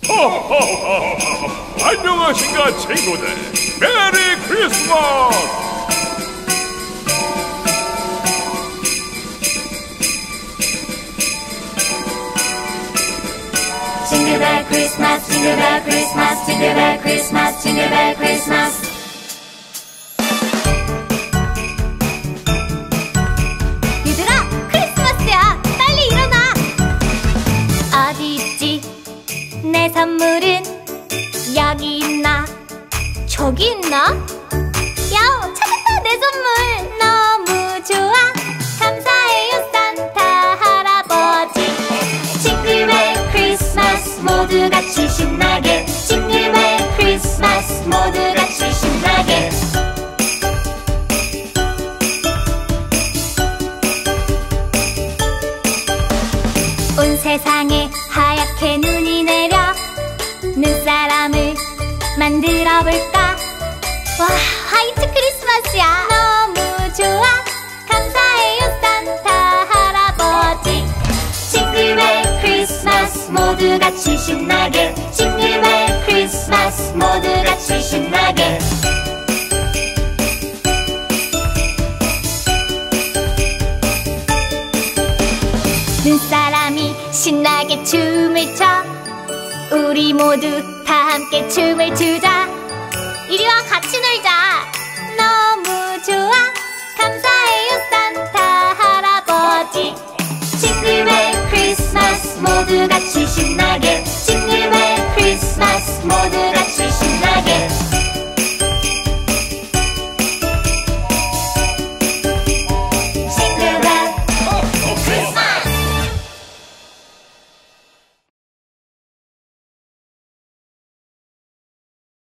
호호호! 안녕하신가 친구들. 메리 크리스마스. Jingle bell Christmas, jingle bell Christmas, jingle bell Christmas, jingle bell Christmas. 얘들아, 크리스마스야. 빨리 일어나. 어디 있지? 내 선물은 여기 있나? 저기 있나? 야호, 찾았다. 내 선물 너무 좋아. 감사해요 산타 할아버지. 징글벨 크리스마스 모두 같이 신나게. 징글벨 크리스마스 모두 같이 신나게. 온 세상에 하얗게 눈이 내려 눈사람을 만들어 볼까? 와, 화이트 크리스마스야. 너무 좋아. 감사해요 산타 할아버지. 징글벨 크리스마스 모두 같이 신나게. 징글벨 크리스마스 모두 같이 신나게. 눈사람이 신나게 춤을 춰. 우리 모두 다 함께 춤을 추자. 이리와 같이 놀자.